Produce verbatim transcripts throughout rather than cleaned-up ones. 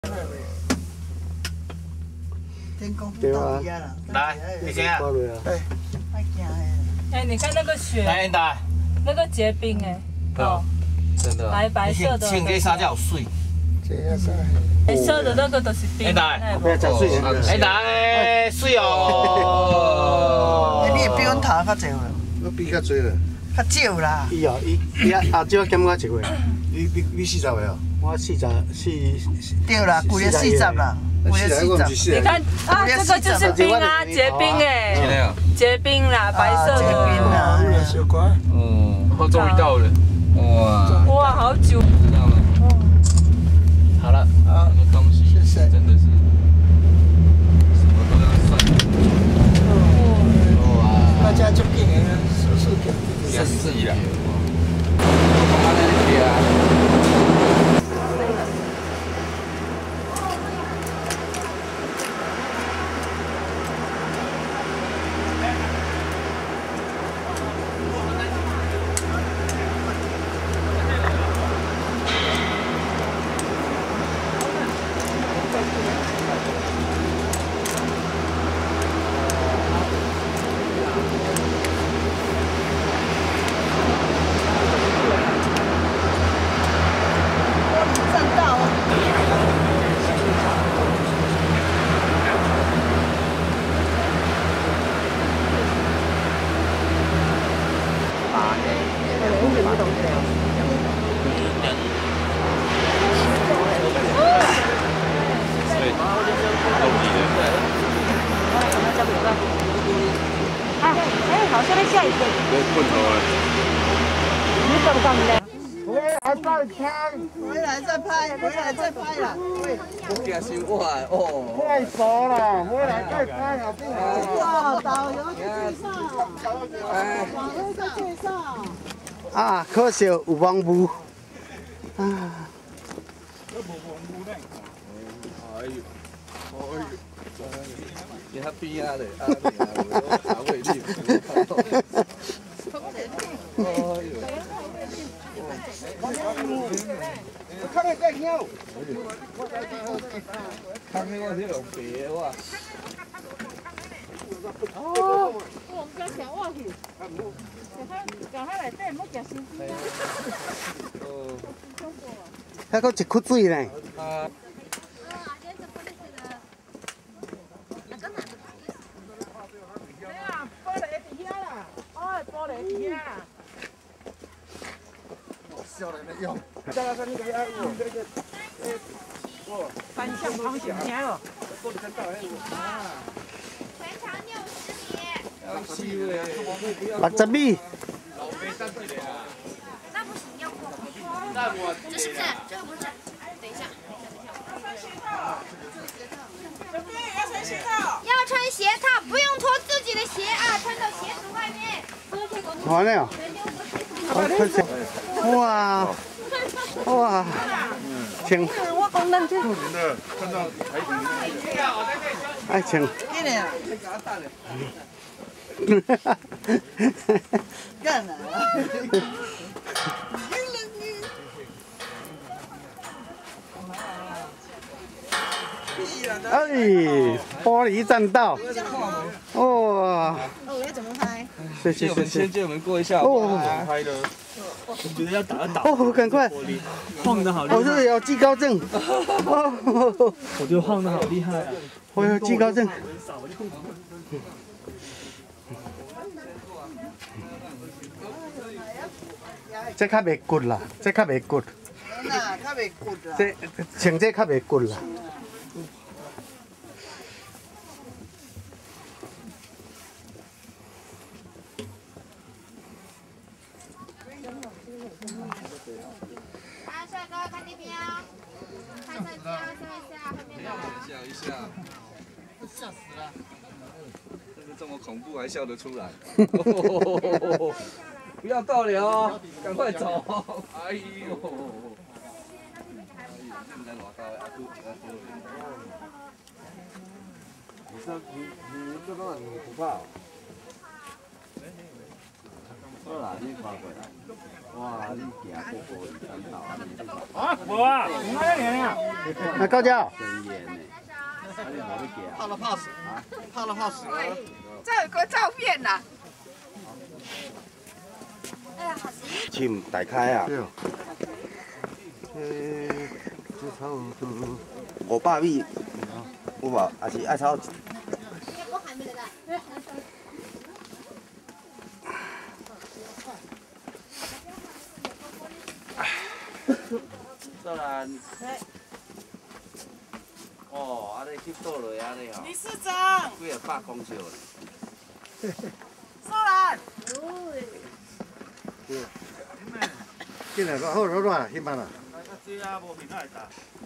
天公不到家了。 来，你先啊。 对，太惊了。 哎，你看那个雪， 来，来， 那个结冰哎， 哦，真的。 来白色的。 穿这衫才有水。 这个衫。 白色的那个都是冰。 哎，来， 不要吃水。 哎，来，水哦。 哎，你比阮头较济了。 我比较多了。 较少啦。 伊哦，伊伊啊后少减我一岁。 你你你四十岁哦？ 我四十四。 对啦，旧年四十啦。 四十，我唔是四十。 你看啊，这个就是冰啊，结冰哎，结冰啦，白色的。 结冰啦， 小乖。 嗯，我终于到了。哇。 哇，好久。 知道了。好了，啊，很多东西真的是什么都要算。哇。 大家就给人数数点。 也是啦。 好像在下雨。 我困头了。 你怎么讲的？ 回来再拍，回来再拍，回来再拍啦。 我惊死我哦！ 太熟了，回来再拍好不好？ 哇，导游介绍，哎，导游在介绍。 啊，可惜有网雾。啊。 哎呦，哎呦。你还边啊嘞？啊，茶味里。哎呦！ 看那个鸟。 看那个这种别哇。 哦，我们家小蛙去，搞下来底唔好夹身边。 哦。 还佫一窟水呢。 啊。 反向方向听哦。 全长六十米。 六十米。 那不行，要过。这是不是？这个不是。等一下，等一下。要穿鞋套。要穿鞋套，不用脱自己的鞋啊，穿到鞋子外面。 完了。哇哇，请。 我讲咱这。 爱请。 给你啊。干了。 哎，玻璃栈道。哇。 哦，要怎么拍？ 谢谢谢谢。 先借我们过一下。哦。拍的。我觉得要打一打。 哦，赶快。 晃得好厉害。 我这有惧高症。哦。 我觉得晃得好厉害啊。 我有惧高症。这较袂骨啦，这较袂骨。 那较袂骨啦。 这穿这较袂骨啦。 啊，帅哥，看那边啊！看手机啊，笑一下，后面的。 笑一下。 吓死了！ 这个这么恐怖还笑得出来？不要逗留哦，赶快走！哎呦！你说你你这个你不怕？ 好啦，你看过来。哇，你行步步三道啊！ 啊，无啊，唔爱连啊。 那高脚。 真严呢。啊，你冇得行。 怕了怕死啊！怕了怕死。 这有个照片呐。 哎呀，好吃。 请打开啊。 对哦。诶，这差不多五百米，有无？还是爱炒？ 我还没来来。 做人。哦，安尼去倒落安尼吼。 理事长。 几个百公尺咧。 苏兰。 进来吧，好热热，先办啦。 水啊，无平来打。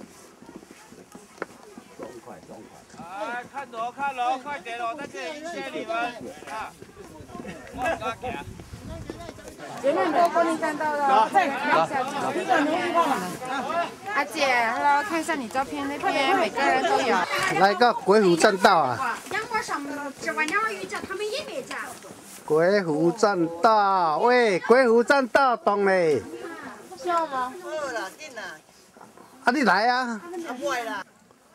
爽快爽快。 哎，看楼看楼，快点哦，在这里谢谢你们啊！我很高兴。 前面都帮你看到了，再看一下，一个能看吗？ 阿姐 ，Hello， 看一下你照片那边，每个人都有。 来个鬼湖栈道啊！ 阳光上吃完鸟儿鱼饺，他们也没夹。 鬼湖栈道，喂，鬼湖栈道懂嘞？ 笑吗？ 好啦，紧啦。 啊，你来啊！ 啊，不会啦。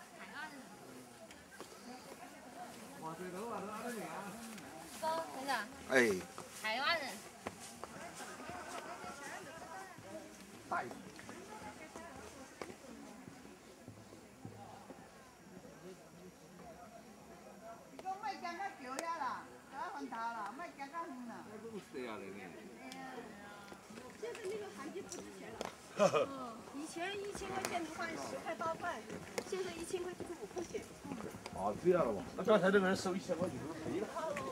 哎。 台湾人。 以前一千块钱能换十块八块，现在一千块就是五块钱。 哦，这样了嘛？那刚才那个人收一千块钱就赔了。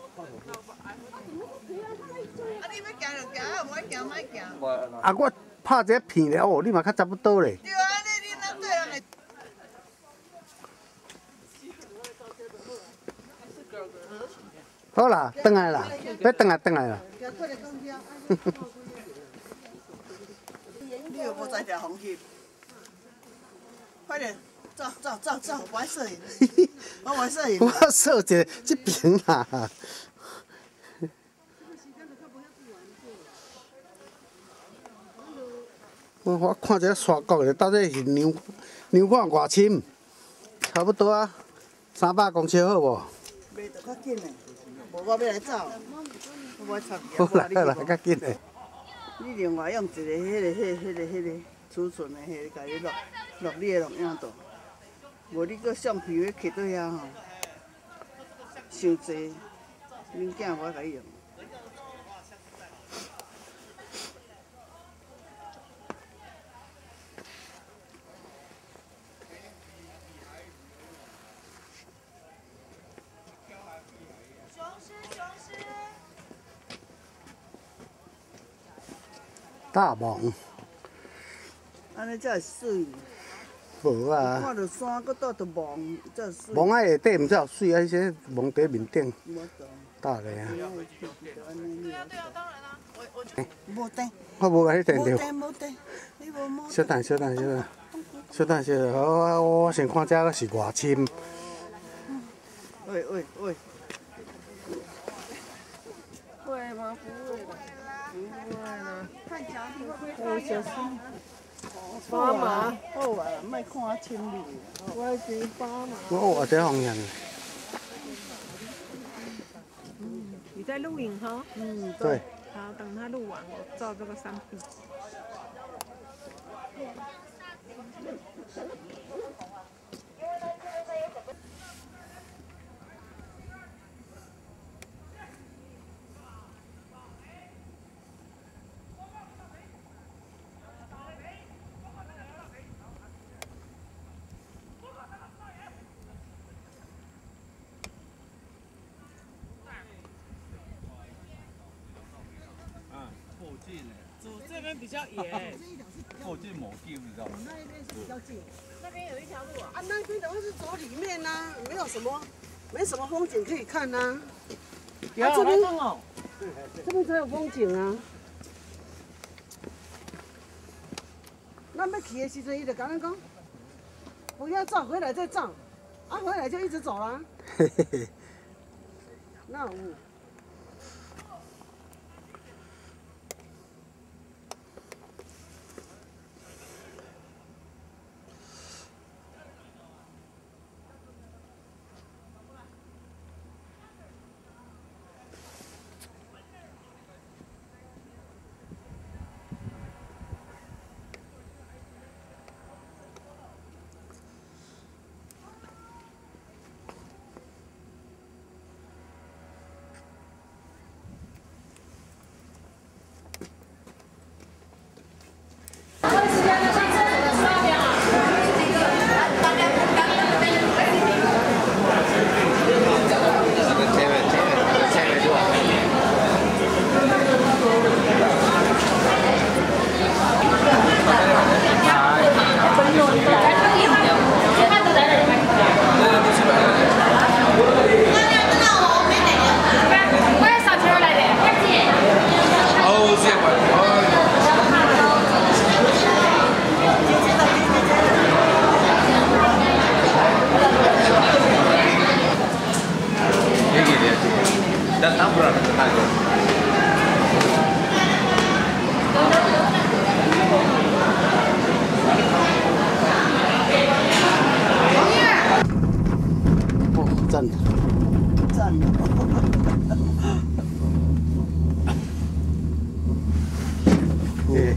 啊，你要行就行，啊，唔爱行莫行。 啊，我拍一个片了哦，你嘛较差不多嘞。 对啊，你你哪对人会？ 好啦，转来啦，要转来转来啦。 你又无在条红旗，快点，走走走走，我爱摄影，我爱摄影。 我摄一个这边啦。我我看一下山谷的，到底是牛牛看偌深？差不多啊，三百公尺好无？ 袂得较紧嘞，无我要来走，我插好啦好啦，较紧嘞。 你另外用一个迄个、迄、迄个、迄个储存的迄个，甲你录录你的录影档，无你搁橡皮要摕倒遐吼，伤济，物件我甲你用。 雄狮，雄狮。 大蟒。 安尼才会水。 无啊。 看到山，搁倒着蟒，才会水。 蟒啊下底毋才有水啊，迄些蟒伫面顶。 无懂。 大咧啊。 对啊对啊，当然啦，我我就无电。 我无甲你电着。 无电无电，你无无。 小等小等小等，小等小等，好我我先看这个是偌深。 喂喂喂。 会吗？不会的，不会的。看脚底会不会小心？八码。 好啊，莫看啊清理。 我是八码。 我我这方向。 你在录影哈？ 嗯， 对。 好，等他录完，我照这个三 P。 主这边比较野，靠近某地，你知道吗？ 那边是比较近。 那边有一条路啊。 啊，那边的话是走里面呐、啊，没有什么，没什么风景可以看呐、啊。 有啊，这边哦， 这边才有风景啊。咱要去的时阵，伊就跟咱讲，不要照，回来再照，啊，回来就一直走啦。 嘿嘿嘿。 那有。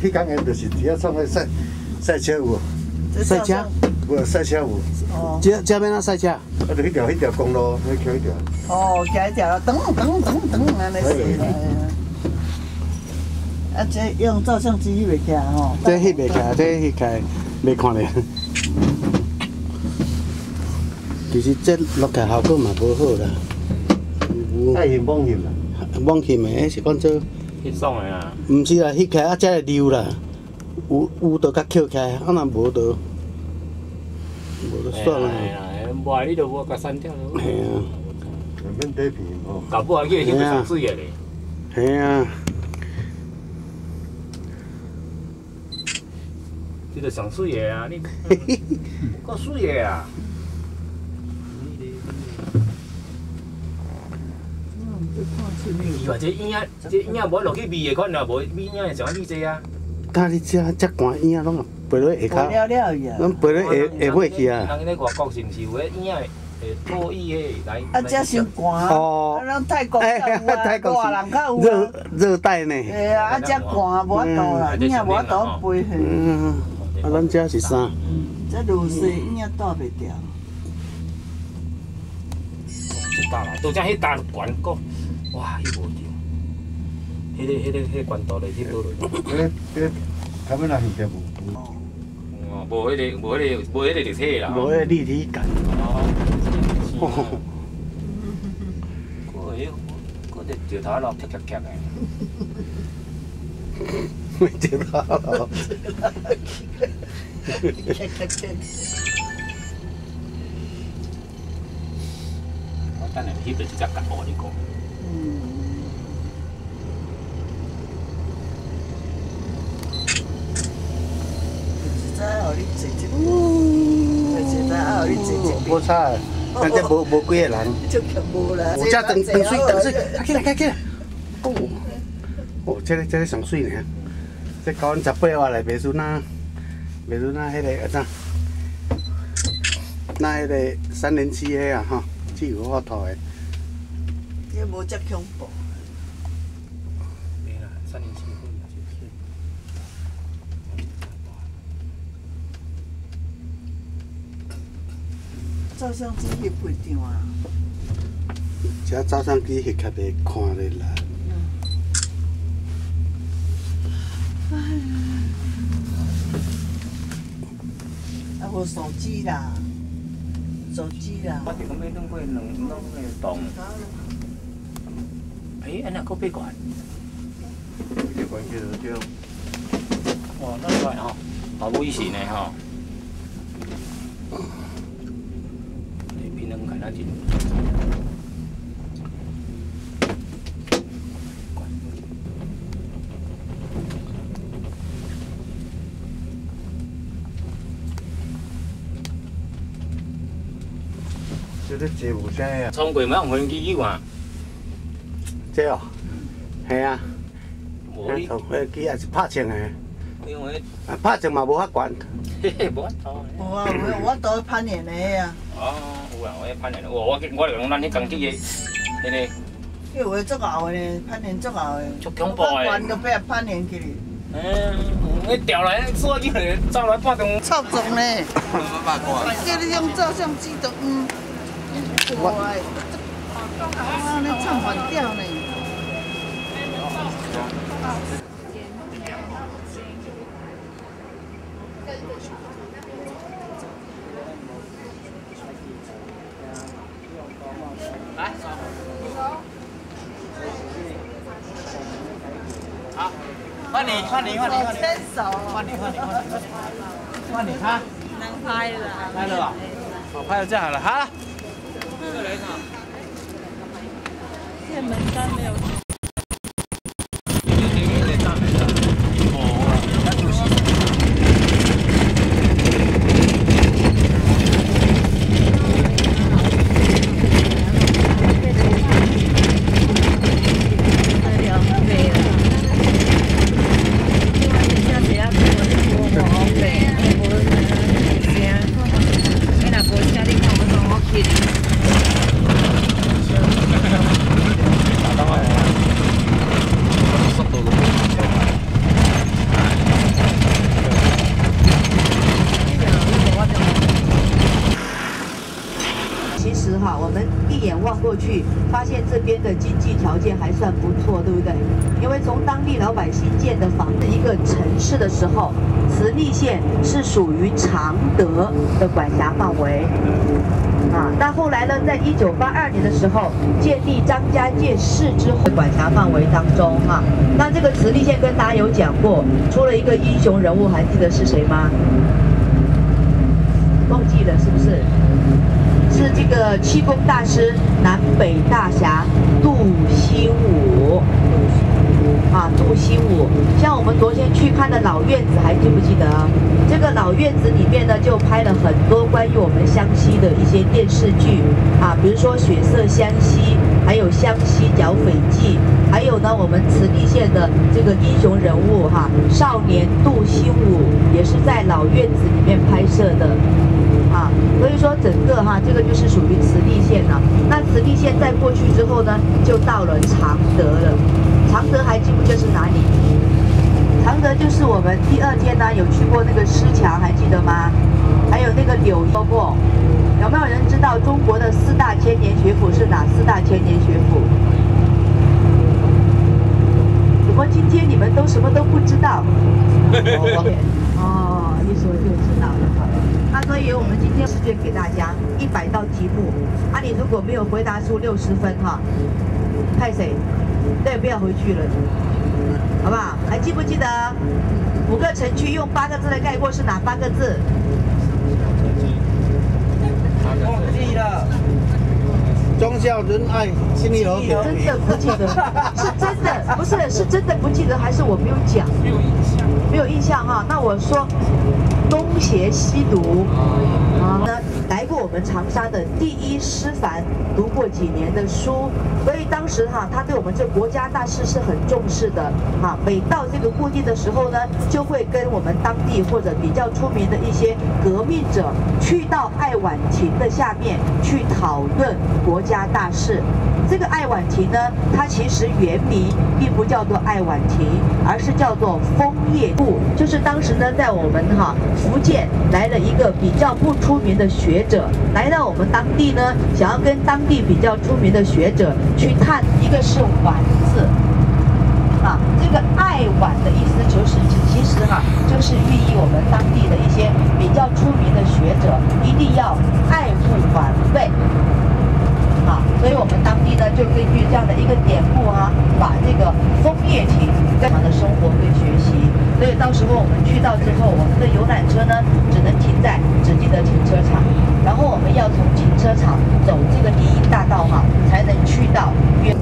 迄工因就是只要创个赛赛车有。赛车？无赛车有。哦。这这边啊赛车？啊，就迄条迄条公路，你骑迄条。 哦，骑迄条，噔噔噔噔安尼驶啦。啊，这用照相机翕袂起来吼。 这翕袂起来，这翕起来袂看咧。其实这录起效果嘛无好啦。爱用网翕啦。网翕的，是讲做。翕爽的啦。毋是啦，翕起来啊，才会溜啦。有有就较扣起来，啊若无就无就算啦。 无啊，你就无甲删掉咯。 系啊。免底片哦。 搞不好去翕个上水个咧。 系啊。 这个上水个啊，你够水个啊！伊话这影仔，这影仔无落去味的款啦，无味影的上你这啊。 但你这这寒影拢飞落下骹， 了了伊啊， 拢飞落下下尾去啊。 人咧外国是毋是有迄影仔诶脱衣诶来？ 啊，这伤寒，啊，咱泰国较有啊，外人较有啊。 热热带呢。 系啊，啊，这寒无法度啦，影无法度飞去。 嗯，啊，咱这是啥？ 这露水影带袂掉。 这大啦，都只迄大悬高，哇，迄无着。迄个、迄个、迄个关岛的去倒落。 迄个、迄个，他们那现在无。 哦，无迄个、无迄个、无迄个立体啦。 无迄个立体感。哦。 个迄，个只石头路踢踢踢的。 石头路。 我等下翕着一只甲我你讲。嗯。 无差，咱这无无几个人。有这长长水长水，快起来快起来！哦，哦，这个这个上水呢，这高阮十八瓦来，袂输那，袂输那迄个啊怎？那迄个三零七个啊吼，汽油发头的。 这无遮恐怖。 没啦，三零七。 照相机翕不张啊！ 这照相机翕较袂看咧啦。啊，无手机啦，手机啦。 我就讲要弄过两弄个洞。哎，安那个八罐。 八罐叫做叫。 哇，那快吼，好危险的吼。平衡感那紧。 这个坐无声啊。 冲过嘛，用飞机去看。 这哦，系啊。 无你。 飞机也是拍枪的。 因为。 啊，拍枪嘛无法悬。 嘿嘿，无法度。 无啊，有我都攀岩的啊。 哦，有啊，我迄攀岩，我我我就讲咱迄工地的，迄个。 有诶，足后的呢，攀岩足后的。 足恐怖的。 悬都被攀岩起哩。 嗯，迄掉来，锁起来，走来半钟。 操纵呢。叫你用照相机都嗯，怪。哇，你唱反调呢。 来，好，换你，换你，换你，换你， 牵手， 换你，换你，换你，换你，他能拍了， 拍了吧？好，拍了这样好了，好了。再来一场。 这门杆没有。 其实哈，我们一眼望过去，发现这边的经济条件还算不错，对不对？因为从当地老百姓建的房子一个城市的时候，慈利县是属于常德的管辖范围。啊，那后来呢，在一九八二年的时候，建立张家界市之后，管辖范围当中哈、啊，那这个慈利县跟大家有讲过，出了一个英雄人物，还记得是谁吗？忘记了是不是？是这个气功大师、南北大侠杜兴武。啊，杜兴武，像我们昨天去看的老院子，还记不记得？这个老院子里面呢，就拍了很多关于我们湘西的一些电视剧啊，比如说《血色湘西》，还有《湘西剿匪记》，还有呢，我们慈利县的这个英雄人物哈、啊，少年杜兴武，也是在老院子里面拍摄的。啊，所以说整个哈、啊，这个就是属于慈利县了、啊。那慈利县再过去之后呢，就到了常德了。常德还记不记得是哪里？常德就是我们第二天呢有去过那个狮墙，还记得吗？还有那个柳说过，有没有人知道中国的四大千年学府是哪四大千年学府？怎么今天你们都什么都不知道？哦，一说就知道了。那所以我们今天试卷给大家一百道题目，啊，你如果没有回答出六十分哈，派谁？对，不要回去了，好不好？还记不记得五个城区用八个字来概括是哪八个字？ 忘记了。 忠孝仁爱心义和平。 真的不记得，是真的，不是是真的不记得，还是我没有讲？没有印象。没有印象哈，那我说东邪西毒啊，呢来过我们长沙的第一师范，读过几年的书，所以当时哈，他对我们这国家大事是很重视的啊。每到这个故地的时候呢，就会跟我们当地或者比较出名的一些革命者，去到爱晚亭的下面去讨论国家大事。这个爱晚亭呢，它其实原名并不叫做爱晚亭，而是叫做枫叶部。就是当时呢，在我们哈福建来了一个比较不出名的学者，来到我们当地呢，想要跟当地比较出名的学者去探，一个是晚字，啊，这个爱晚的意思就是其实哈就是寓意我们当地的一些比较出名的学者一定要爱护晚辈。啊，所以我们当地呢就根据这样的一个典故啊，把这个枫叶亭跟他的生活跟学习。所以到时候我们去到之后，我们的游览车呢只能停在只记得停车场，然后我们要从停车场走这个第一大道哈、啊，才能去到约。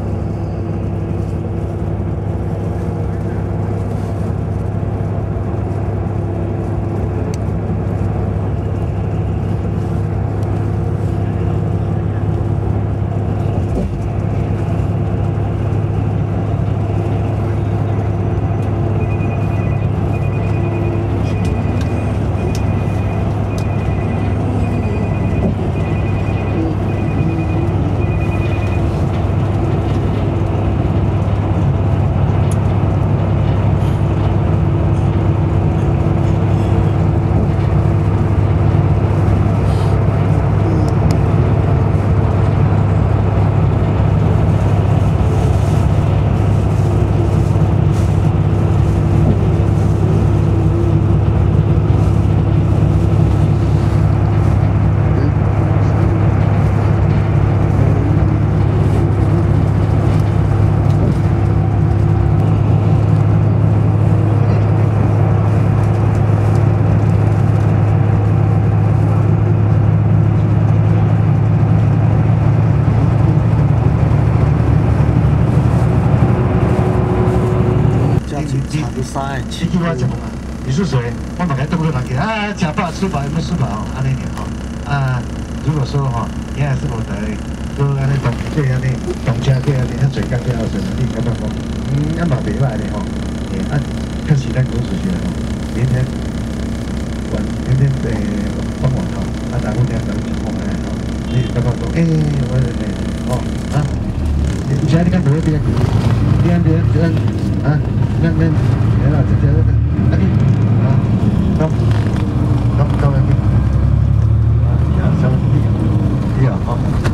你叫我怎么啊？你是谁？我马上都会拿给啊，假发吃饱有没有吃饱？安尼点哈啊，如果说哈，你还是我的，都安尼动这安尼动车这安尼，遐最刚最后顺你感觉讲，嗯，也嘛袂歹的吼。诶，啊，确实咱古时学吼，明天晚明天诶傍晚吼，啊，大姑娘咱们情况安吼，你感觉讲，诶，我诶哦啊，你现在你看哪边？边边边啊，边边。来了，这这这，那里啊，到到到那边，啊，下下，对啊，好。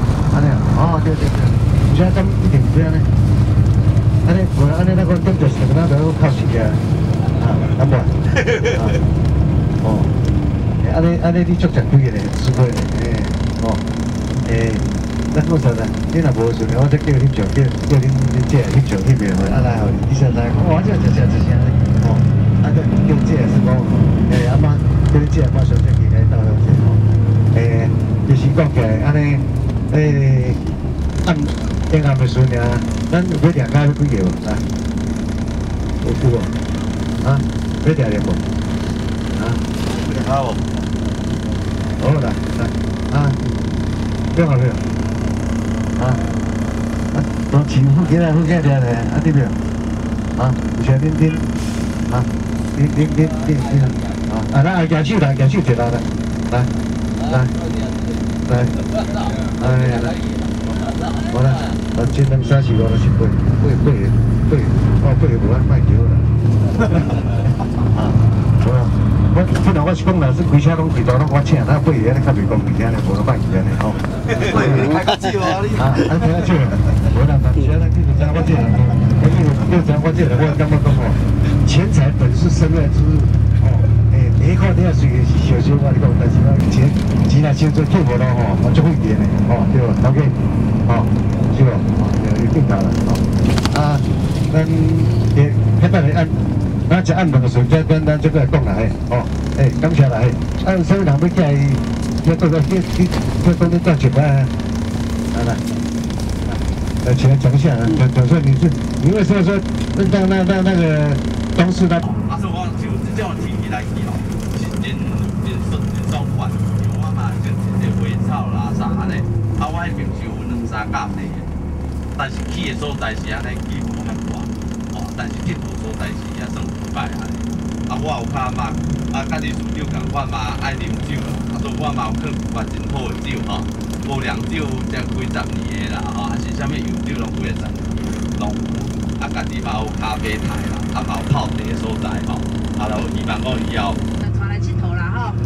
对安尼，安尼无安尼那个点就是那个靠时间啊，安不？啊，哦，安尼安尼你足正规个咧，super个咧，哦，诶，咱讲啥呢？你若无顺，我再叫你上，叫叫恁恁姐去上迄边去，啊来后你先来，我这这这这些哦，啊个叫姐是讲，诶阿妈叫你姐阿妈上先去来到了先哦，诶，就是讲起来安尼，诶，暗天暗的时阵啊，咱要两家要几个无？来，有几个？啊，要两个无？啊，好哦，好来来啊，两个没有？啊，啊，都起附近来附近来来，啊对不对？啊，有啥恁恁啊，恁恁恁恁恁啊，啊来举手来，举手一来来，来来来，哎呀来，好啦，啊，一两三四五六七八八八八，哦八个无咱卖叫啦，啊，好啦。我本来我是讲，若是规车拢几多，拢我请，那八个安尼较袂公平安尼，无咱卖去安尼吼。八个开较少啊你。啊，安尼较少，无啦，但是咱记住知我这个，我记住又知我这个，我感觉讲吼，钱财本是身外之物，吼，诶，第一看你也随是小小我你讲，但是我钱钱若收做做无咯吼，我足费钱的，吼，对无？头家，吼，是无？吼，有定价啦，吼。啊，咱诶，迄摆来按。咱食暗顿的时阵，咱咱这个来讲啦，嘿，哦，诶，感谢啦，嘿，啊，有啥物人要起来，要到个去去去到你赚钱啊？来来，来，起来讲一下，讲讲说你是，你为什么说那那那那那个东市那？ 啊，所以我就这种天气来去哦，是真真爽真爽快，因为我嘛就真侪花草啦啥安尼，啊，我迄边是有两三甲地的，但是去的所在是安尼起无遐大，哦，但是进步所在是也算。安尼，啊，我有卡嘛，啊，甲你事长共款嘛，爱啉酒啦，啊，所以我嘛有去办真好的酒吼，无良酒才几十年的啦，吼，还是啥物洋酒拢几十年，拢有，啊，家己嘛有咖啡台啦，啊，嘛有泡茶的所在吼，啊，就希望讲以后。带来佚佗啦吼。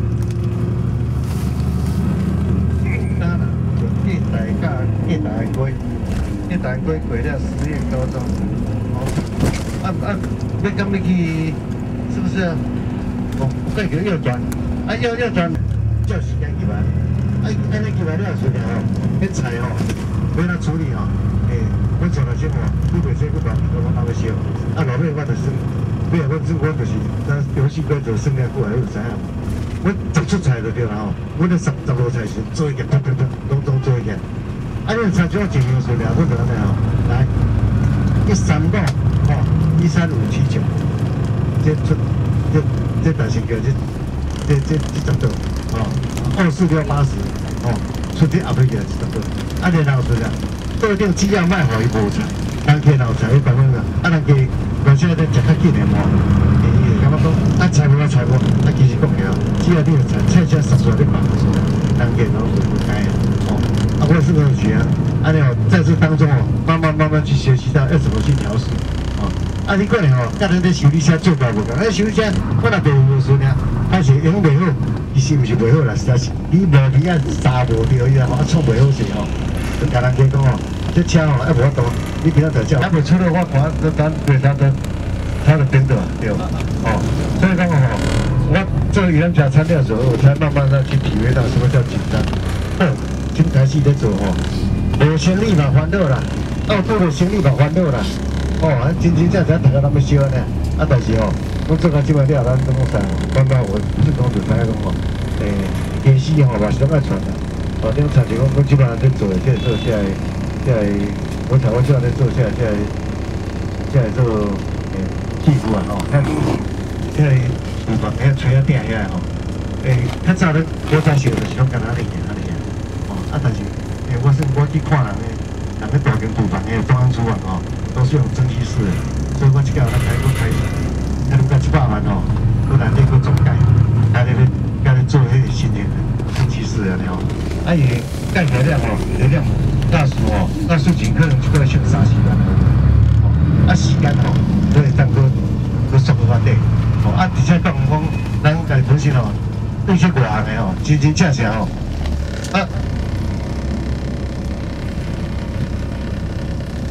当然，电台甲电台过，电台过过了实验高中，哦，啊啊。要讲你去，是不是啊？哦，再叫要转，啊要要转，叫时间去买。啊，安尼去买了时候吼，迄菜吼，要哪处理吼？诶，阮做来先吼，你袂使去买，我我买烧。啊，后尾我就算，比如我我就是，咱游戏规则算了久来，有知影？我十出菜就对啦吼，我咧十十路菜是做一件，啪啪啪，拢拢做一件。啊，你菜主要尽量数量，我就安尼吼，来，一三五吼。一三五七九，这这这这大型个这这这这十多，哦，二四六八十，哦，出去后尾个是十多，啊，然后是啊，到顶只要卖互伊无菜，人客老菜伊讲讲个，啊，人家而且咧食较紧的嘛，伊感觉讲啊菜无啊菜无，啊其实讲起来，只要你有菜菜价实在你放出来，人家拢是不该的，哦，啊，我是个学啊，啊，你哦在这当中哦，慢慢慢慢去学习到要怎么去调试。啊，你过来吼，甲咱咧修理车做法无共，啊，修理车我若袂有顺啊，还是用袂好，其实毋是袂好啦，实在是你无离啊刹无着伊啊，啊创袂好势吼，就甲人家讲吼，这车吼还无法度，你平常在叫，还袂出来，我看都等对他的他的边的对，哦，所以讲吼，我做鱼人甲餐厅的时候，我才慢慢的去体会到什么叫紧张。哦，今台戏在做吼，无生意嘛烦恼啦，哦，做了生意嘛烦恼啦。哦，啊，真真正正大家那么烧呢，啊，但是哦，我做到即摆了，咱怎讲啥？慢慢我自讲就知影讲吼，诶，电视吼嘛是拢爱传的，哦，你讲长期讲，我基本上在做的，即做即个，即个，我台湾即在做即个，即个，即个做诶技术啊，吼，遐即个厨房遐吹啊鼎遐吼，诶，较早咧我早时就是拢干那哩个那哩个，哦，啊，但是诶，我是我去看人诶，人咧大间厨房诶，中央厨房吼。都是用蒸汽式的，所以我这个咱开过开始，啊，如果一百万哦，我来那个总盖，来那个来那做迄个新的蒸汽式的了，啊，伊盖热量哦，热量大数哦，大数尽可能就过上三四万哦，啊，时间哦，都会当个个速度发展，哦，啊，而且讲讲咱家本身哦，对些外行的哦，真真正正哦，啊。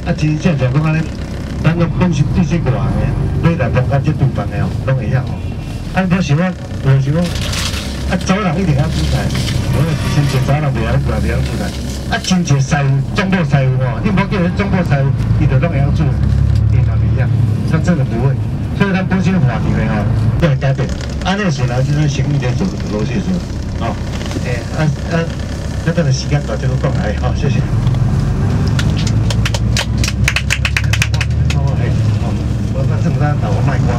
啊，真正正讲安尼，咱个本身对这个行的，你来中间这厨房的哦，拢会晓哦。啊，无想讲，无想讲，啊，早人一定要煮菜，我真正早人袂晓袂袂晓煮菜。啊，真正师傅，中部师傅哦，你无叫人中部师傅，伊就拢会晓煮，伊嘛袂晓，他真的不会。所以他本身话题的哦，都很改变。安尼时来就是行一点走逻辑说，哦，诶，啊啊，那等时间到这个讲来，好，谢谢。 我把正山岛卖光。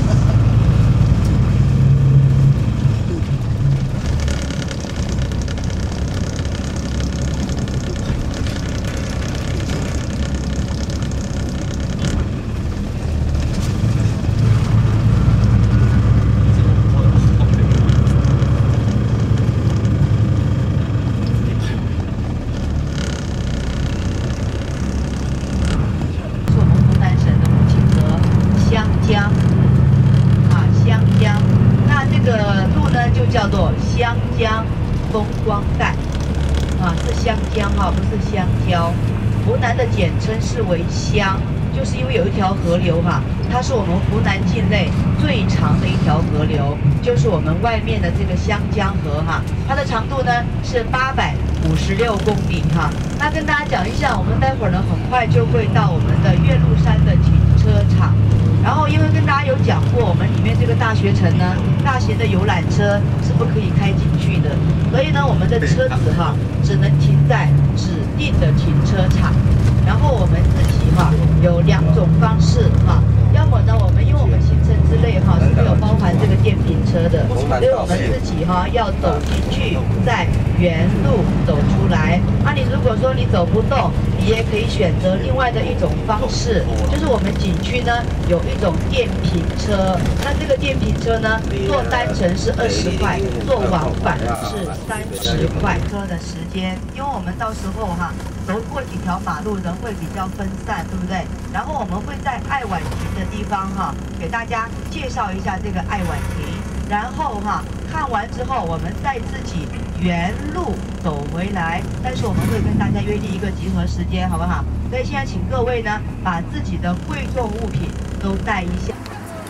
叫做湘江风光带啊，是湘江哈，不是香蕉。湖南的简称是为湘，就是因为有一条河流哈，它是我们湖南境内最长的一条河流，就是我们外面的这个湘江河哈，它的长度呢是八百五十六公里哈。那跟大家讲一下，我们待会儿呢很快就会到我们的岳麓山的停车场。 然后，因为跟大家有讲过，我们里面这个大学城呢，大型的游览车是不可以开进去的，所以呢，我们的车子哈，只能停在指定的停车场。然后我们自己哈有两种方式哈，要么呢，我们因为我们行程之内哈是没有包含这个电瓶车的，所以我们自己哈要走进去，在原路走出来。那、啊、你如果说你走不动，你也可以选择另外的一种方式，就是我们景区呢有一种电瓶车，那这个电瓶车呢，坐单程是二十块，坐往返是三十块。车的时间，因为我们到时候哈走过几条马路，人会比较分散，对不对？然后我们会在爱晚亭的地方哈，给大家介绍一下这个爱晚亭，然后哈看完之后，我们再自己原路走回来，但是我们会跟大家约定一个集合时间，好不好？所以现在请各位呢，把自己的贵重物品都带一下。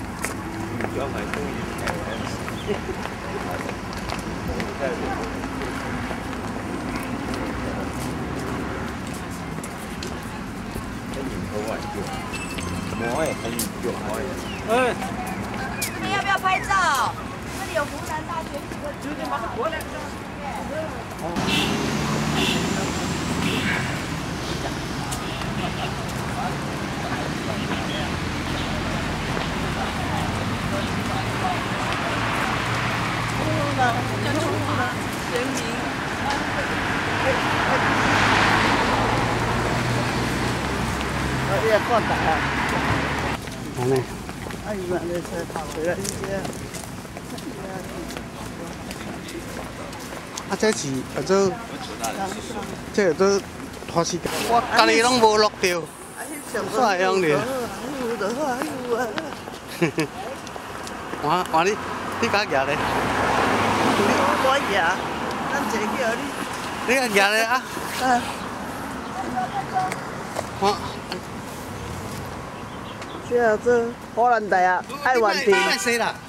哎， 你们要不要拍照？这里有湖南大学， 就得马上过来。 人民。 我这过大啊。 好嘞。 哎呀，那车跑回来一些。啊，这是叫做，这叫做拖时间。我家己拢无录到，啥样的？我我你你家夹嘞？我夹，咱坐叫你。你家夹嘞啊？啊。我。这叫做荷兰大啊，爱玩地。谁啦？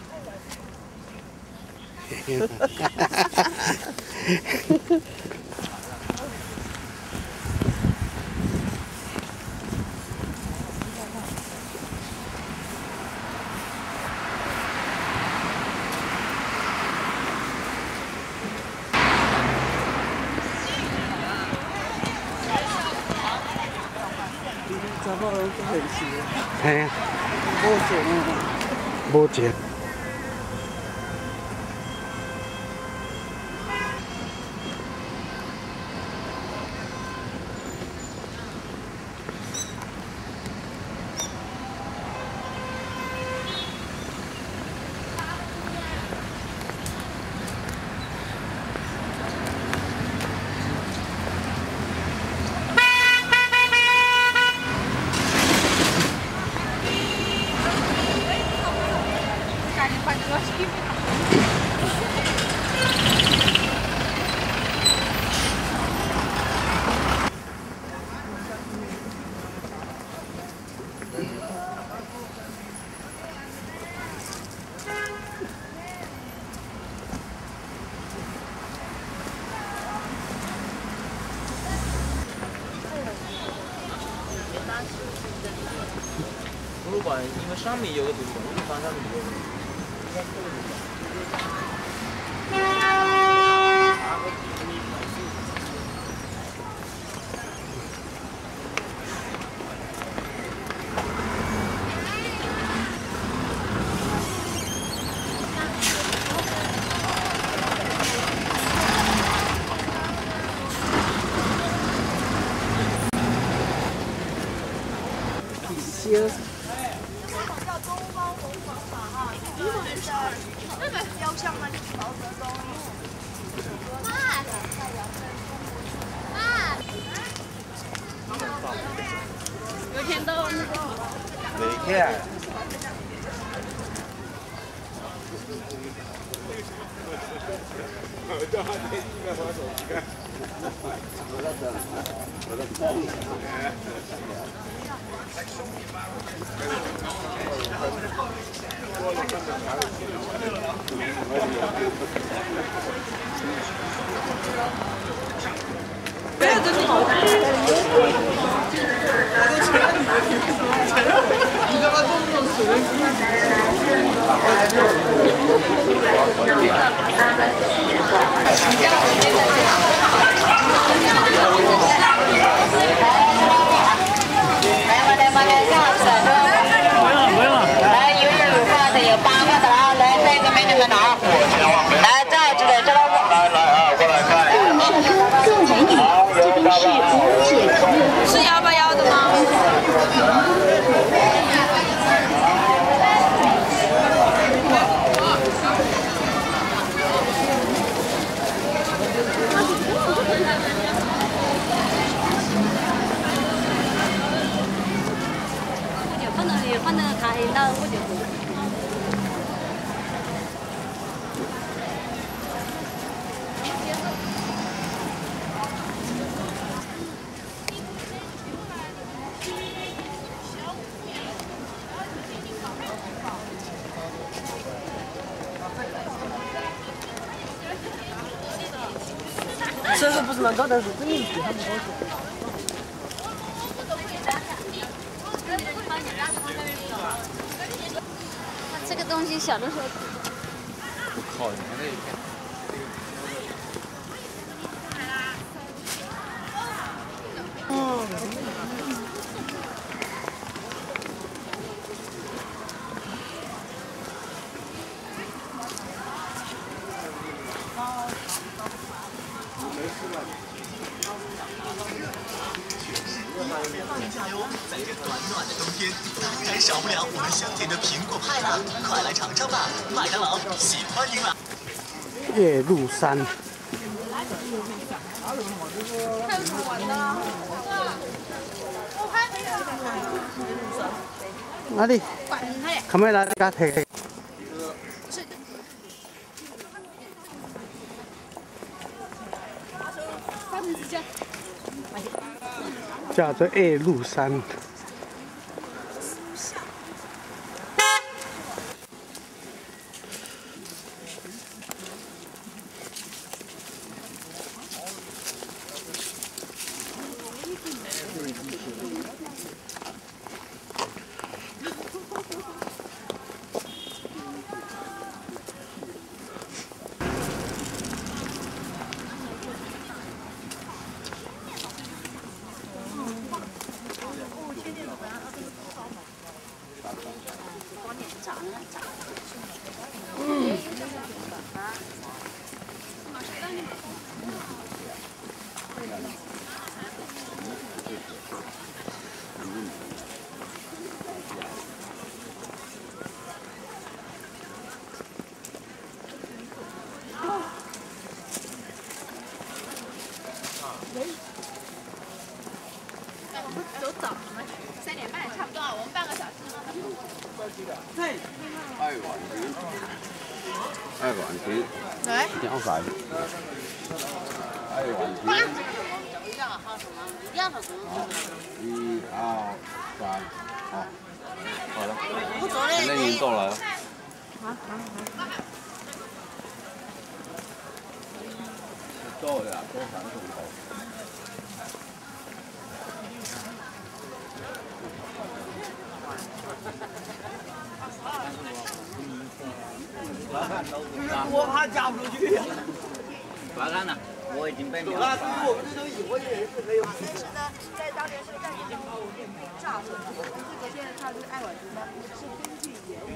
哈哈哈哈哈！查某人做现实。嘿啊。无钱啊。无钱。 管，因为上面有个图书馆，地方上面有。 修。 那个雕像吗？就是毛泽东。妈，有天都那个。 没看。叫他天应该玩手机看。我在等，我在等。 没有，这是好看。 你干嘛这么水？ 是摇摆摇的吗？ 可能也可能开了，我就。 这个不是蛮高，但是真的比他们高。 这个东西小的时候。 我靠！你看那一片。 在这暖暖的冬天，当然少不了我们香甜的苹果派啦！快来尝尝吧，麦当劳喜欢您了。 岳麓山。 还有什么玩的啊？我拍没有。 哪里？卡梅拉加提。叫做岳麓山。 走早了吗？三点半差不多啊，我们半个小时。 对。爱玩具。爱玩具。 来。 两块。爱玩具。一样好什么？一样的什么？一二三，好，好了。 我走了。 那你走了。 好好好。 走呀，走三重头。 Thank you. 我怕加不出去。 罚单呢？我已经被秒了。 了。 我们这种以为也是没有。 其实呢，在当年是在已经把我们给炸了。这个现在它这个爱晚图呢，是根据原理。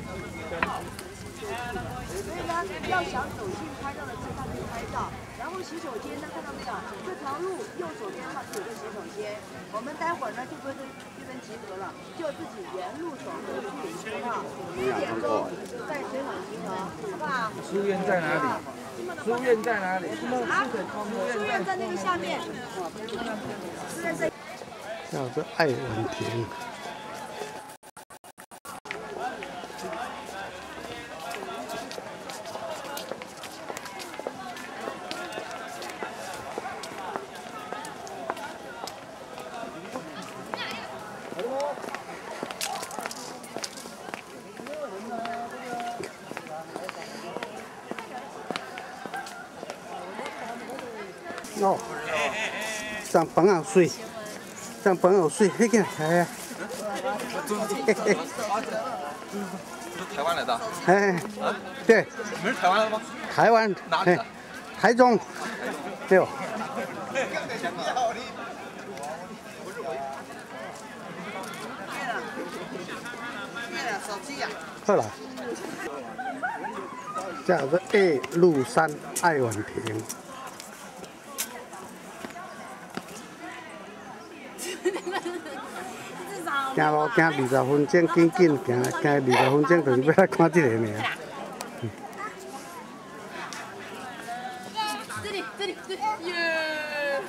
所以呢，要想走进拍照的地方可以拍照。然后洗手间呢，看到没有？这条路右手边的话是有个洗手间，我们待会儿呢就不会这边集合了，就自己原路走回去，好不好？四点钟在水厂集合，好不好？ 书院在哪里？书院在哪里？ 啊，书院在那个下面。书院在。 叫做爱晚田。哦，上班好水，上班好水，那个哎呀， 台湾来的？ 哎，对。 你们是台湾的吗？ 台湾。 哪里的？ 台中。对哦。好了，叫做爱鹿山爱晚亭。行路行二十分钟，紧紧行，行二十分钟就是要来看这个尔。 这里，这里，这里，耶！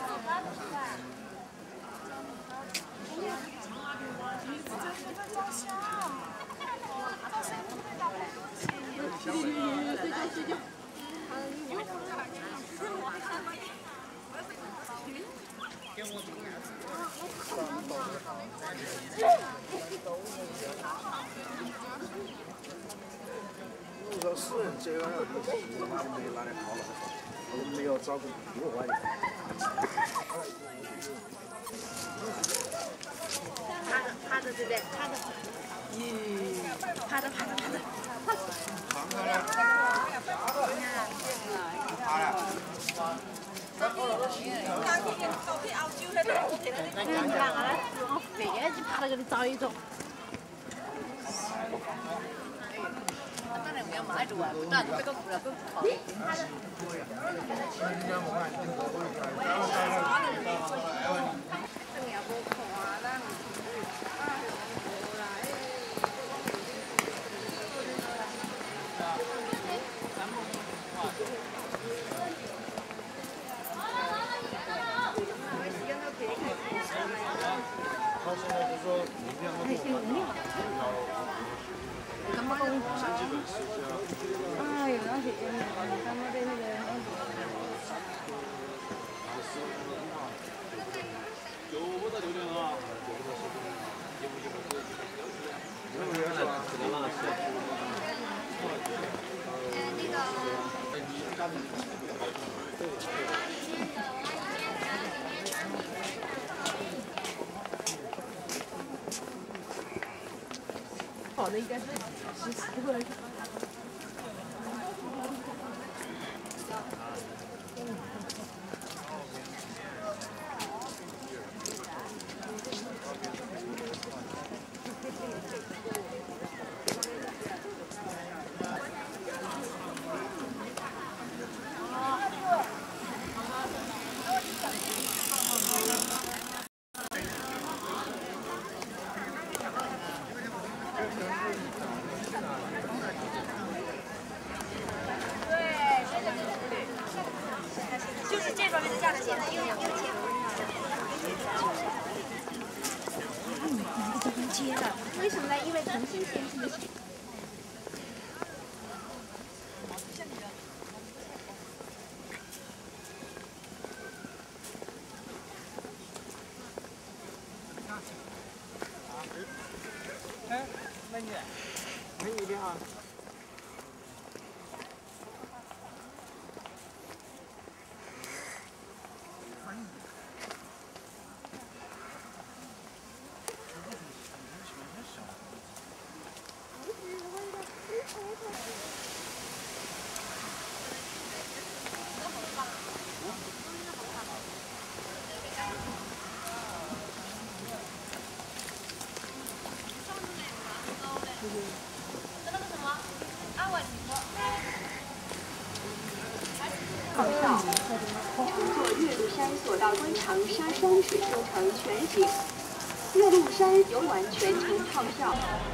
我说私人这个要拿没拿来好了，我没有找个比我晚的。 趴着趴着对不对？趴着，咦，趴着趴着趴着。嗯，看啊，我飞就趴在这里找一种。当然我要买住啊，不然这个不了不好。 他现在就说明天我怎么弄？哎呦，那是咱们的那个。 九五到六点啊。 跑的应该是十四个人。 就是这方面的价值，现在又两个钱。嗯，哪个就能接了？为什么呢？因为腾讯先生的。 哎，美女，美女你好。 索道机场沙山水洲城全景，岳麓山游玩全程套票。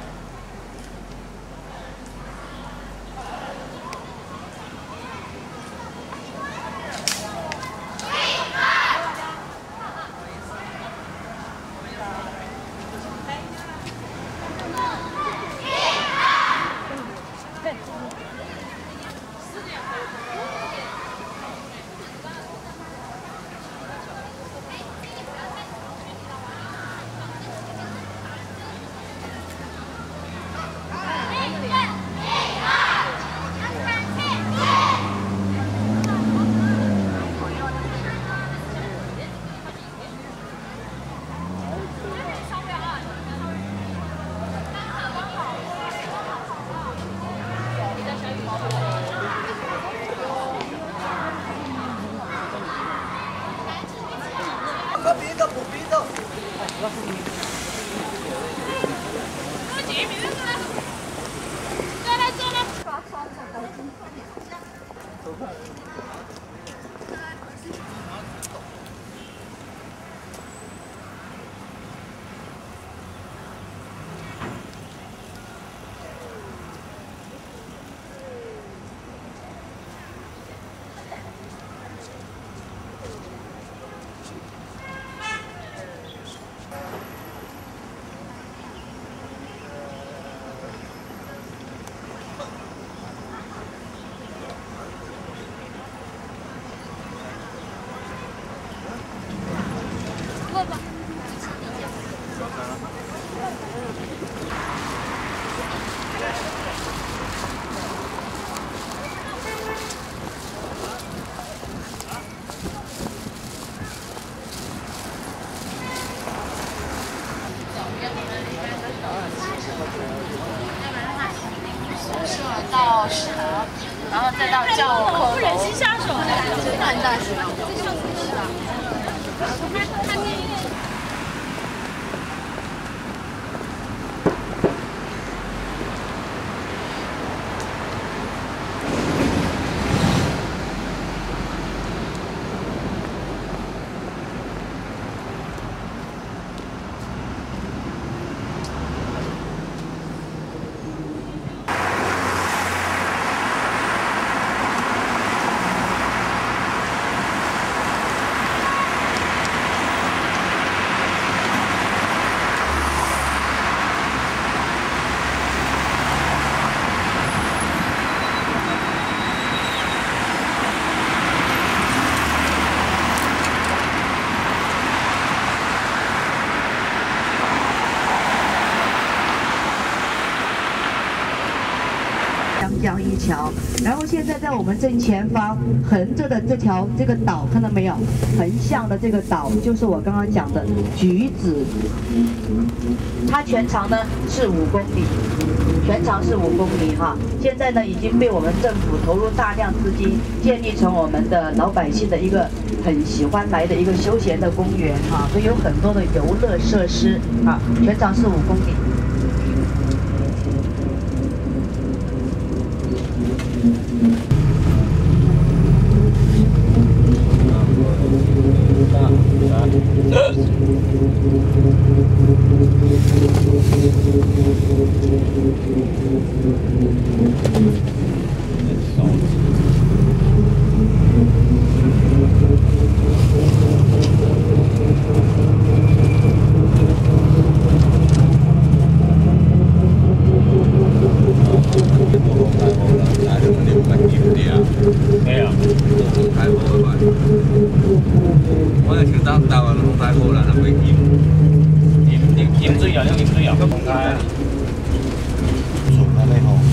到石河，然后再到教科，不忍心下手，很大石头，这就是是吧？他他那个。 江一桥，然后现在在我们正前方横着的这条这个岛，看到没有？横向的这个岛就是我刚刚讲的橘子，它全长呢是五公里，全长是五公里哈。现在呢已经被我们政府投入大量资金，建立成我们的老百姓的一个很喜欢来的一个休闲的公园哈，所以有很多的游乐设施啊，全长是五公里。 我就想当台湾拢太好啦，那袂淹，淹淹淹水啊，了淹水啊，个崩开啊。准啊，你好。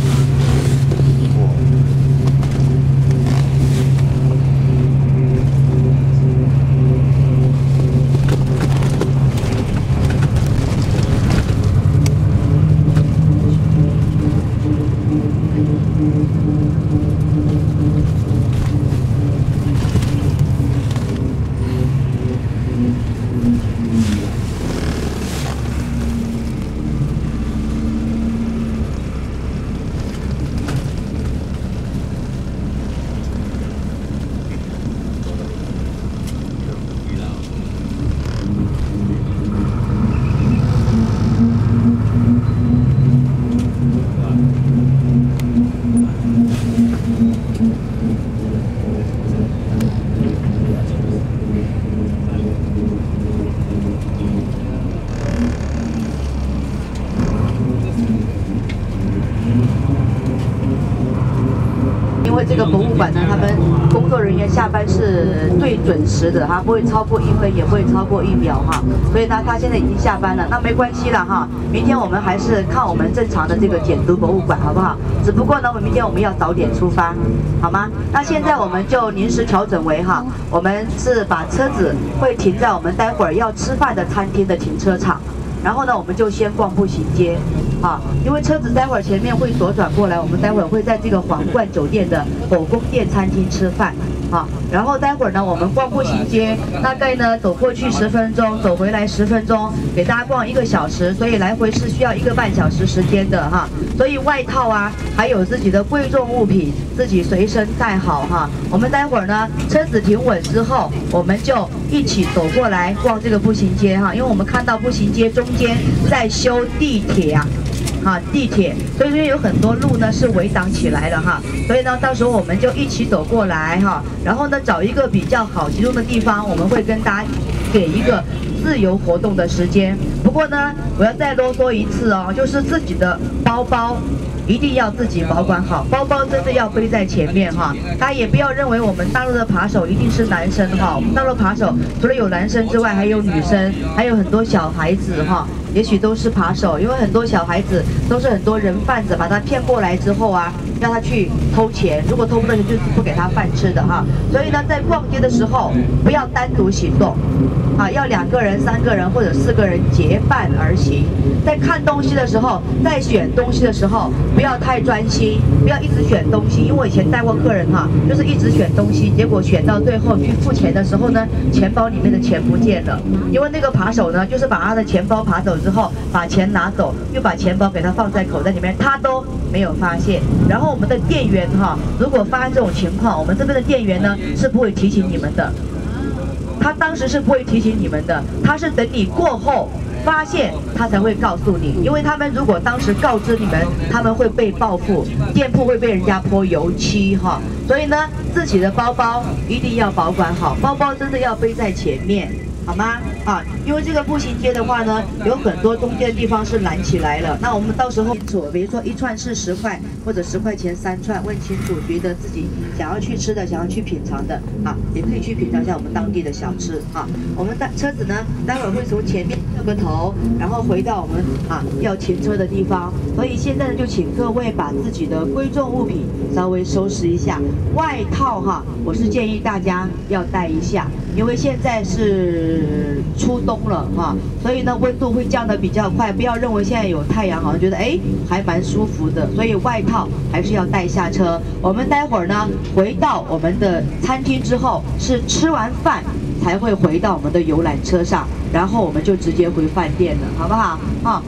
下班是最准时的哈，不会超过一分，也不会超过一秒哈。所以呢，他现在已经下班了，那没关系了哈。明天我们还是看我们正常的这个简读博物馆，好不好？只不过呢，我们明天我们要早点出发，好吗？那现在我们就临时调整为哈，我们是把车子会停在我们待会儿要吃饭的餐厅的停车场。然后呢，我们就先逛步行街，啊，因为车子待会儿前面会左转过来，我们待会儿会在这个皇冠酒店的火宫殿餐厅吃饭，啊，然后待会儿呢，我们逛步行街，大概呢走过去十分钟，走回来十分钟，给大家逛一个小时，所以来回是需要一个半小时时间的哈，所以外套啊，还有自己的贵重物品，自己随身带好哈。我们待会儿呢，车子停稳之后，我们就一起走过来逛这个步行街哈，因为我们看到步行街中间在修地铁啊，哈地铁，所以说有很多路呢是围挡起来了哈，所以呢到时候我们就一起走过来哈，然后呢找一个比较好集中的地方，我们会跟大家给一个自由活动的时间。不过呢，我要再啰嗦一次哦，就是自己的包包一定要自己保管好，包包真的要背在前面哈。大家也不要认为我们大陆的扒手一定是男生哈，我们大陆扒手除了有男生之外，还有女生，还有很多小孩子哈，也许都是扒手，因为很多小孩子都是很多人贩子把他骗过来之后啊，让他去偷钱，如果偷不到钱就是不给他饭吃的哈。所以呢，在逛街的时候不要单独行动，啊，要两个人、三个人或者四个人结伴而行。在看东西的时候，在选东西的时候，不要太专心，不要一直选东西。因为我以前带过客人哈，就是一直选东西，结果选到最后去付钱的时候呢，钱包里面的钱不见了。因为那个扒手呢，就是把他的钱包扒走之后，把钱拿走，又把钱包给他放在口袋里面，他都没有发现。然后我们的店员哈，如果发生这种情况，我们这边的店员呢是不会提醒你们的。他当时是不会提醒你们的，他是等你过后发现他才会告诉你，因为他们如果当时告知你们，他们会被报复，店铺会被人家泼油漆哈。所以呢，自己的包包一定要保管好，包包真的要背在前面，好吗？啊，因为这个步行街的话呢，有很多中间的地方是拦起来了。那我们到时候清楚，比如说一串是十块，或者十块钱三串，问清楚，觉得自己想要去吃的、想要去品尝的啊，也可以去品尝一下我们当地的小吃啊。我们的车子呢，待会儿会从前面掉个头，然后回到我们啊要停车的地方。所以现在呢，就请各位把自己的贵重物品稍微收拾一下。外套哈，我是建议大家要带一下，因为现在是初冬了哈，所以呢温度会降得比较快。不要认为现在有太阳，好像觉得哎还蛮舒服的，所以外套还是要带下车。我们待会儿呢回到我们的餐厅之后，是吃完饭才会回到我们的游览车上，然后我们就直接回饭店了，好不好？哈。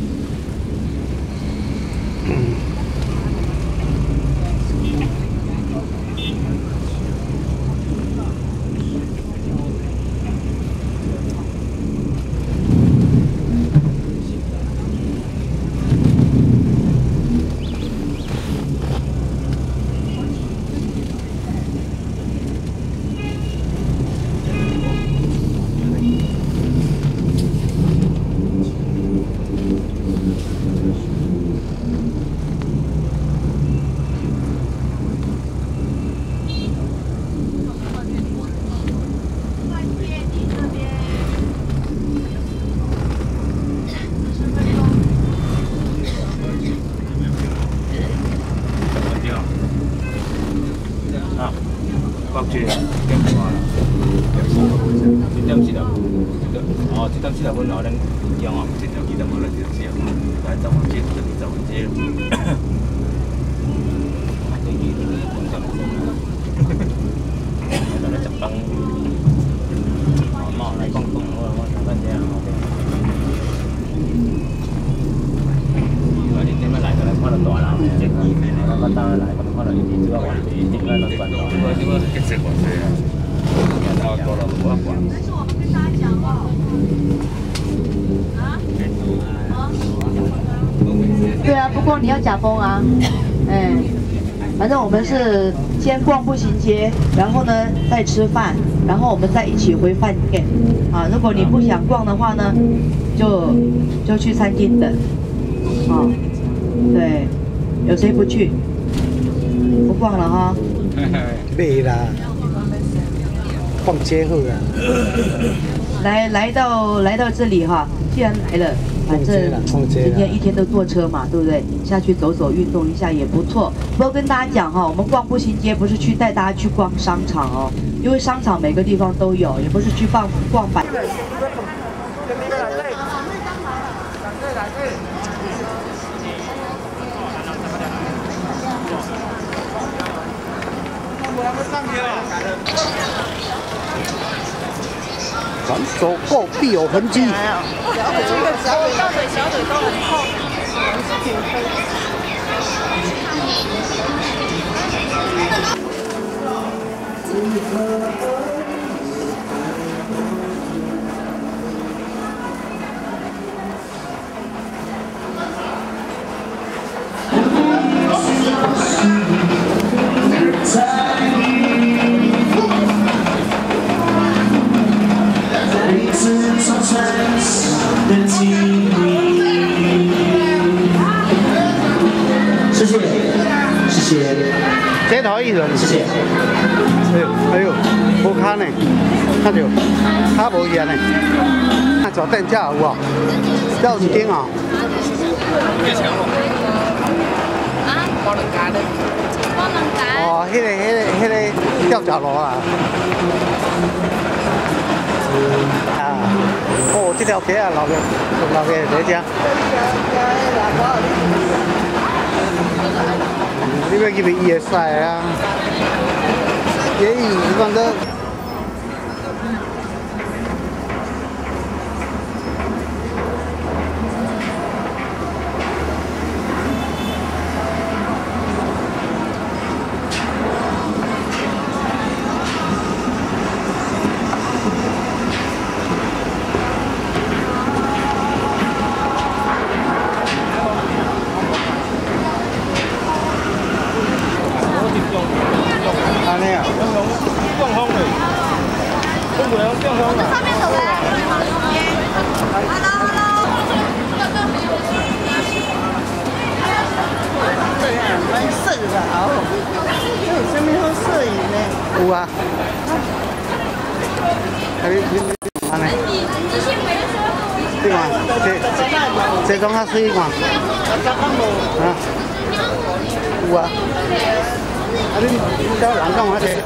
北区点半啦，一点四十，哦，一点四十分后咱中午一点二十分来就吃，来十分钟就十分钟。飞机都是半点钟，咱来十分，慢慢来讲讲，我我看看这样好。我哋點樣嚟？就嚟看到大樓嘅，即係我我當然嚟，我看到呢啲主要環境，點解能轉到？點解點解激死我哋啊？然後過了冇得管。但是我們跟大家講哦，啊？對啊，不過你要假瘋啊，哎，反正我們是先逛步行街，然後呢再吃飯，然後我們再一起回飯店。啊，如果你不想逛的話呢，就就去餐廳等。哦，对，有谁不去？不逛了哈？ 没啦。 逛街后啊。 来来到来到这里哈，既然来了，反正今天一天都坐车嘛，对不对？下去走走运动一下也不错。不过跟大家讲哈，我们逛步行街不是去带大家去逛商场哦，因为商场每个地方都有，也不是去逛逛百。 咱走过必有痕迹。 小腿、小腿、小腿都很痛，是挺痛。 谢谢，谢谢。这头一轮，谢谢。哎呦，哎呦，无卡呢，看到，卡无严呢。那坐电车有无？有一顶哦。几钱咯？啊？包两间呢？包两间。哦，迄个、迄个、迄个吊脚楼啊。啊，哦，这条街啊，老个老个在遮。你要去咪伊会使啊？也伊反正。有啊，啊你你安尼，对嘛？这这种较水嘛？啊，有啊，啊你你叫人讲我这。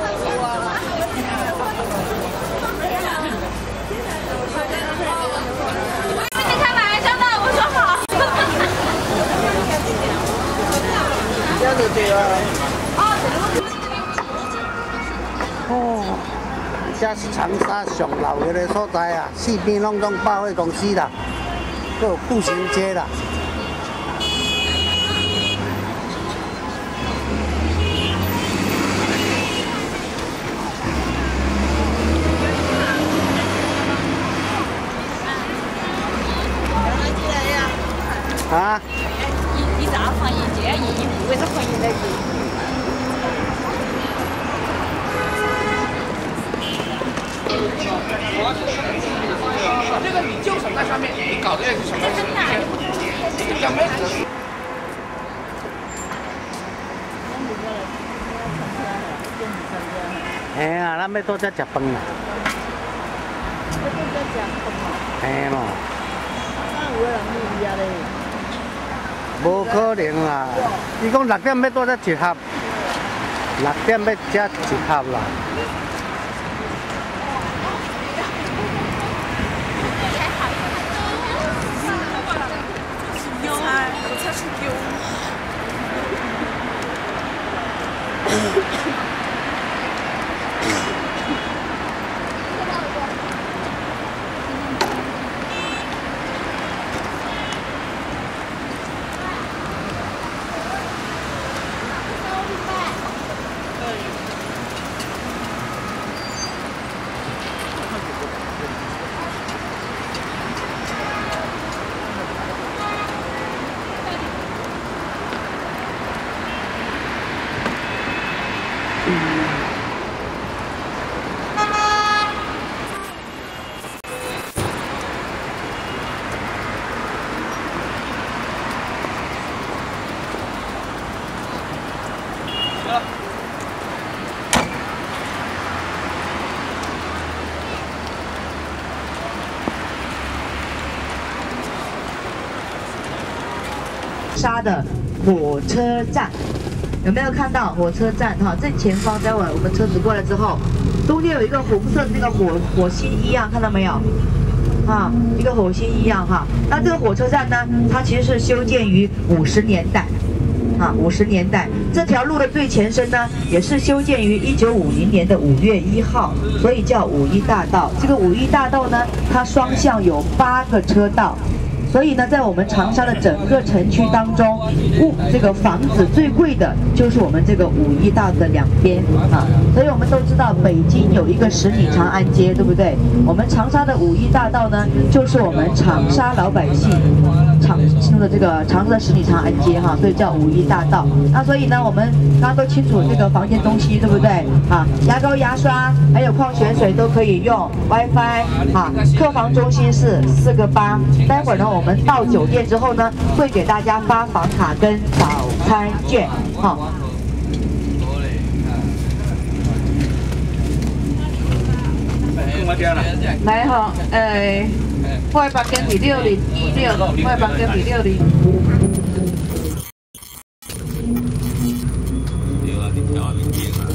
开玩笑的，我说好。 这样就对了。 哦，这是长沙上老个的所在啊，四边拢种百货公司啦，还有步行街啦。啊？ 你咋放一件衣服？为啥放一那个？ 这个你就省在上面，你搞的也是省在上面。两枚。 哎呀，咱要倒只食饭啦。嘿咯。 有人去呀嘞。 无可能啦！伊讲六点要倒只一盒，六点要食一盒啦。 沙的火车站。有没有看到火车站哈？正前方，待会我们车子过来之后，中间有一个红色的那个火火星一样，看到没有？啊，一个火星一样哈。那这个火车站呢，它其实是修建于五十年代。 啊，五十年代这条路的最前身呢，也是修建于一九五零年的五月一号，所以叫五一大道。这个五一大道呢，它双向有八个车道，所以呢，在我们长沙的整个城区当中，物这个房子最贵的就是我们这个五一大道的两边啊。所以我们都知道，北京有一个十里长安街，对不对？我们长沙的五一大道呢，就是我们长沙老百姓。 常用的这个长沙的十里长安街哈，所以叫五一大道。那所以呢，我们刚刚都清楚这个房间东西，对不对？啊，牙膏、牙刷还有矿泉水都可以用 WiFi 啊。客房中心是四个八。待会儿呢，我们到酒店之后呢，会给大家发房卡跟早餐券哈。来哈，诶。 我的房间是六零一六，我的房间是六零。对啊，你调啊，明天啊。